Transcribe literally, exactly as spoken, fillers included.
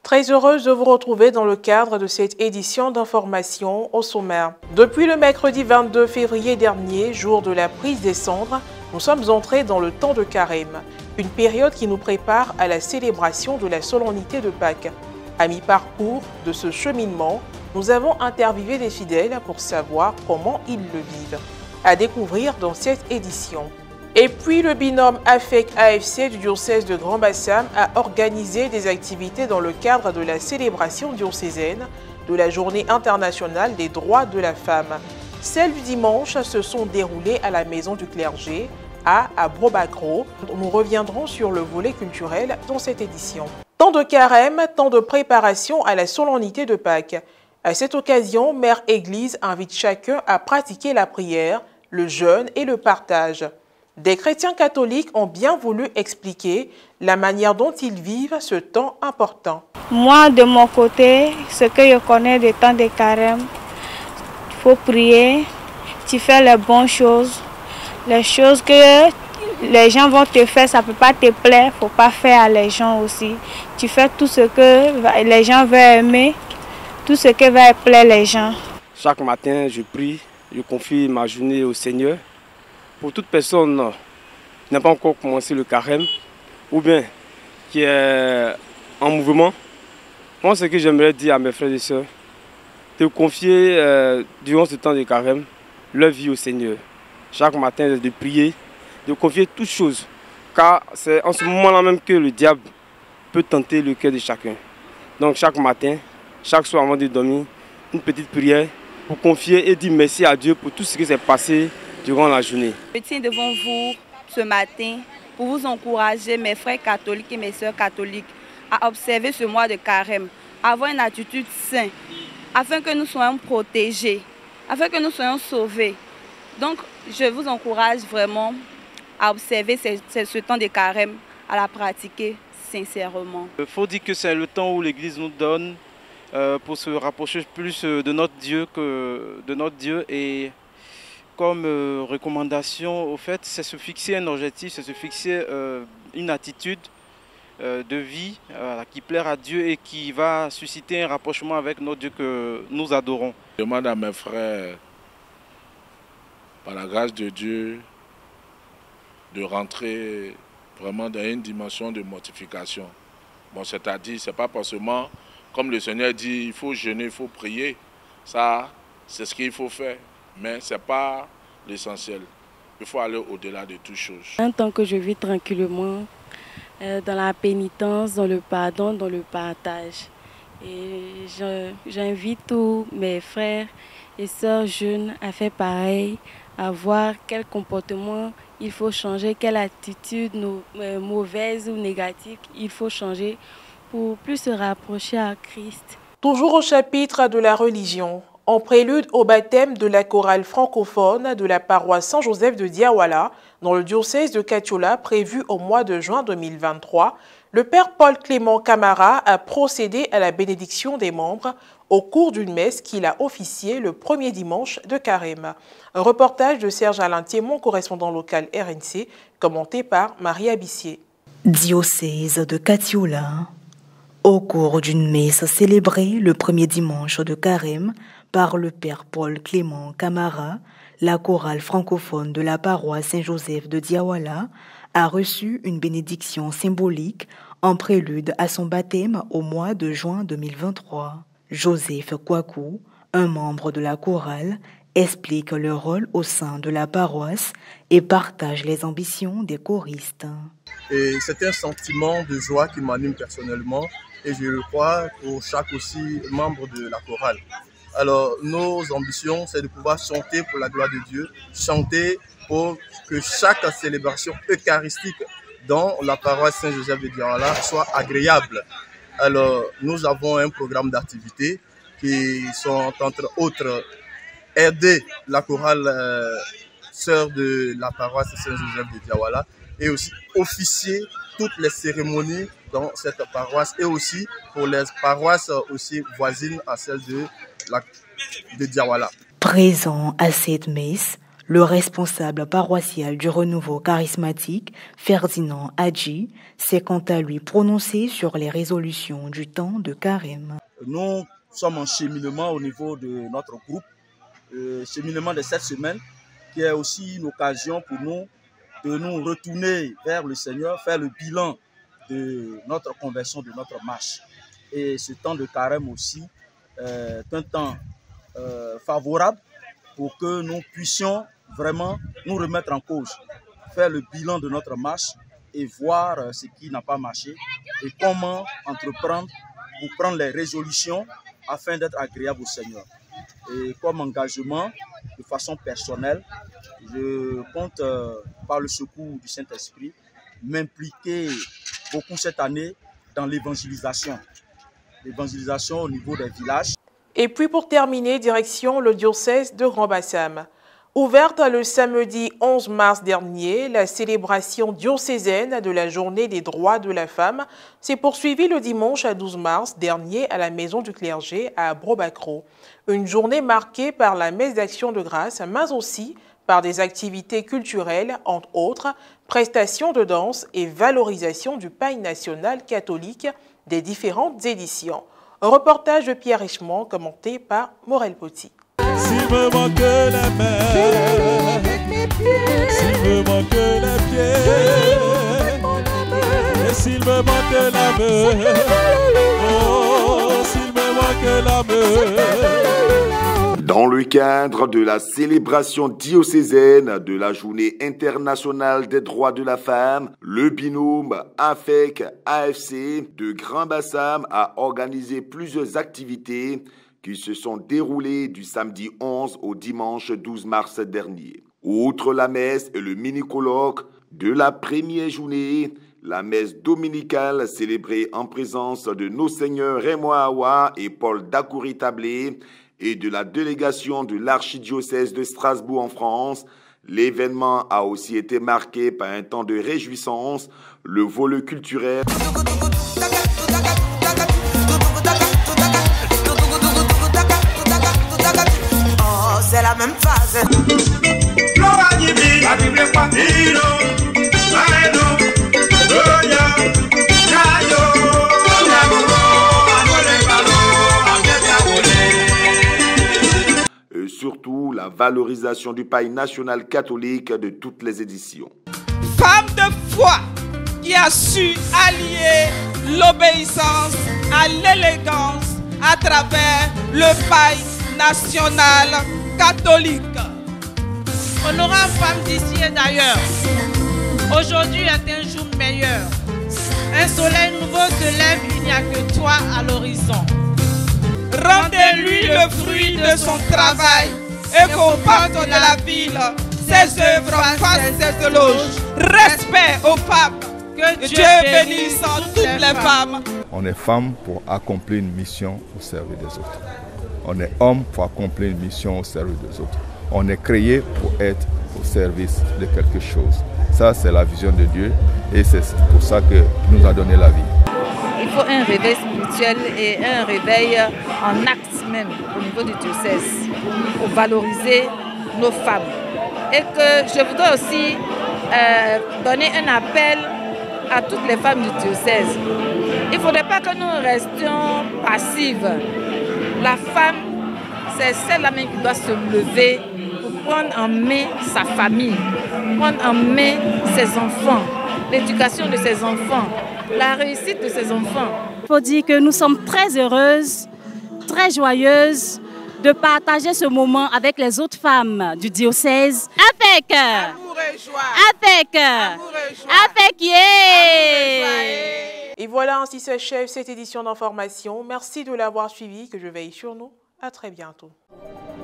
Très heureuse de vous retrouver dans le cadre de cette édition d'information au sommaire. Depuis le mercredi vingt-deux février dernier, jour de la prise des cendres, nous sommes entrés dans le temps de Carême, une période qui nous prépare à la célébration de la solennité de Pâques. À mi-parcours de ce cheminement, nous avons interviewé des fidèles pour savoir comment ils le vivent. À découvrir dans cette édition. Et puis, le binôme A F E C A F C du diocèse de Grand-Bassam a organisé des activités dans le cadre de la célébration diocésaine de la Journée internationale des droits de la femme. Celles du dimanche se sont déroulées à la Maison du Clergé, à Brobacro. Nous reviendrons sur le volet culturel dans cette édition. Temps de carême, temps de préparation à la solennité de Pâques. À cette occasion, Mère Église invite chacun à pratiquer la prière, le jeûne et le partage. Des chrétiens catholiques ont bien voulu expliquer la manière dont ils vivent ce temps important. Moi, de mon côté, ce que je connais des temps de carême, il faut prier, tu fais les bonnes choses. Les choses que les gens vont te faire, ça ne peut pas te plaire, il ne faut pas faire à les gens aussi. Tu fais tout ce que les gens veulent aimer, tout ce qui va plaire les gens. Chaque matin, je prie, je confie ma journée au Seigneur. Pour toute personne qui n'a pas encore commencé le carême ou bien qui est en mouvement, moi ce que j'aimerais dire à mes frères et sœurs, de confier euh, durant ce temps de carême leur vie au Seigneur. Chaque matin de prier, de confier toutes choses, car c'est en ce moment-là même que le diable peut tenter le cœur de chacun. Donc chaque matin, chaque soir avant de dormir, une petite prière pour confier et dire merci à Dieu pour tout ce qui s'est passé durant la journée. Je tiens devant vous ce matin pour vous encourager, mes frères catholiques et mes sœurs catholiques, à observer ce mois de carême, à avoir une attitude saine, afin que nous soyons protégés, afin que nous soyons sauvés. Donc, je vous encourage vraiment à observer ce, ce, ce temps de carême, à la pratiquer sincèrement. Il faut dire que c'est le temps où l'Église nous donne euh, pour se rapprocher plus de notre Dieu que de notre Dieu et comme euh, recommandation, au fait, c'est se fixer un objectif, c'est se fixer euh, une attitude euh, de vie euh, qui plaire à Dieu et qui va susciter un rapprochement avec notre Dieu que nous adorons. Je demande à mes frères, par la grâce de Dieu, de rentrer vraiment dans une dimension de mortification. Bon, c'est-à-dire, c'est pas forcément, comme le Seigneur dit, il faut jeûner, il faut prier. Ça, c'est ce qu'il faut faire. Mais ce n'est pas l'essentiel. Il faut aller au-delà de toutes choses. Un temps que je vis tranquillement, euh, dans la pénitence, dans le pardon, dans le partage. Et j'invite tous mes frères et sœurs jeunes à faire pareil, à voir quel comportement il faut changer, quelle attitude no, euh, mauvaise ou négative il faut changer pour plus se rapprocher à Christ. Toujours au chapitre de la religion. En prélude au baptême de la chorale francophone de la paroisse Saint-Joseph de Diawala, dans le diocèse de Katiola, prévu au mois de juin deux mille vingt-trois, le père Paul Clément Camara a procédé à la bénédiction des membres au cours d'une messe qu'il a officiée le premier dimanche de Carême. Un reportage de Serge Alain Thiémon, correspondant local R N C, commenté par Marie Abissier. Diocèse de Katiola. Au cours d'une messe célébrée le premier dimanche de Carême par le père Paul Clément Camara, la chorale francophone de la paroisse Saint-Joseph de Diawala a reçu une bénédiction symbolique en prélude à son baptême au mois de juin deux mille vingt-trois. Joseph Kouakou, un membre de la chorale, explique le rôle au sein de la paroisse et partage les ambitions des choristes. Et c'est un sentiment de joie qui m'anime personnellement et je le crois pour chaque aussi membre de la chorale. Alors nos ambitions, c'est de pouvoir chanter pour la gloire de Dieu, chanter pour que chaque célébration eucharistique dans la paroisse Saint-Joseph de Diawala soit agréable. Alors nous avons un programme d'activités qui sont entre autres aider la chorale euh, sœur de la paroisse Saint-Joseph de Diawala et aussi officier toutes les cérémonies dans cette paroisse et aussi pour les paroisses aussi voisines à celle de, la, de Diawala. Présent à cette messe, Le responsable paroissial du renouveau charismatique, Ferdinand Hadji, s'est quant à lui prononcé sur les résolutions du temps de carême. Nous sommes en cheminement au niveau de notre groupe, le cheminement de cette semaine, qui est aussi une occasion pour nous de nous retourner vers le Seigneur, faire le bilan de notre conversion, de notre marche. Et ce temps de carême aussi est un temps euh, favorable pour que nous puissions vraiment nous remettre en cause, faire le bilan de notre marche et voir ce qui n'a pas marché et comment entreprendre pour prendre les résolutions afin d'être agréable au Seigneur. Et comme engagement, de façon personnelle, je compte, euh, par le secours du Saint-Esprit, m'impliquer beaucoup cette année dans l'évangélisation. L'évangélisation au niveau des villages. Et puis pour terminer, direction le diocèse de Grand-Bassam. Ouverte le samedi onze mars dernier, la célébration diocésaine de la journée des droits de la femme s'est poursuivie le dimanche à douze mars dernier à la maison du clergé à Brobacro. Une journée marquée par la messe d'action de grâce, mais aussi par des activités culturelles, entre autres, prestations de danse et valorisation du païen national catholique des différentes éditions. Un reportage de Pierre Richemont commenté par Morel Poty. S'il me manque la main, s'il me manque la pied, et s'il me manque la main, oh, s'il me manque la main. Dans le cadre de la célébration diocésaine de la Journée internationale des droits de la femme, le binôme A F E C A F C de Grand-Bassam a organisé plusieurs activités qui se sont déroulées du samedi onze au dimanche douze mars dernier. Outre la messe et le mini-colloque de la première journée, la messe dominicale célébrée en présence de nos seigneurs Raymond Awa et Paul Dacouri-Tablé et de la délégation de l'archidiocèse de Strasbourg en France, l'événement a aussi été marqué par un temps de réjouissance, le volet culturel. C'est la même phase. Et surtout la valorisation du païen national catholique de toutes les éditions. Femme de foi qui a su allier l'obéissance à l'élégance à travers le païen national catholique. Honorant femmes d'ici et d'ailleurs, aujourd'hui est un jour meilleur. Un soleil nouveau se lève, il n'y a que toi à l'horizon. Rendez-lui le fruit de son travail et qu'au partout de la ville, ses œuvres fassent ses éloges. Respect aux femmes, que Dieu bénisse toutes les femmes. On est femme pour accomplir une mission au service des autres. On est homme pour accomplir une mission au service des autres. On est créé pour être au service de quelque chose. Ça, c'est la vision de Dieu et c'est pour ça qu'il nous a donné la vie. Il faut un réveil spirituel et un réveil en acte même au niveau du diocèse pour valoriser nos femmes. Et que je voudrais aussi euh, donner un appel à toutes les femmes du diocèse. Il ne faudrait pas que nous restions passives. La femme, c'est celle-là même qui doit se lever pour prendre en main sa famille, prendre en main ses enfants, l'éducation de ses enfants, la réussite de ses enfants. Il faut dire que nous sommes très heureuses, très joyeuses de partager ce moment avec les autres femmes du diocèse. Avec Amour et joie. Avec Amour et joie. Avec yeah. Et voilà, ainsi s'achève cette édition d'information. Merci de l'avoir suivi, que je veille sur nous. À très bientôt.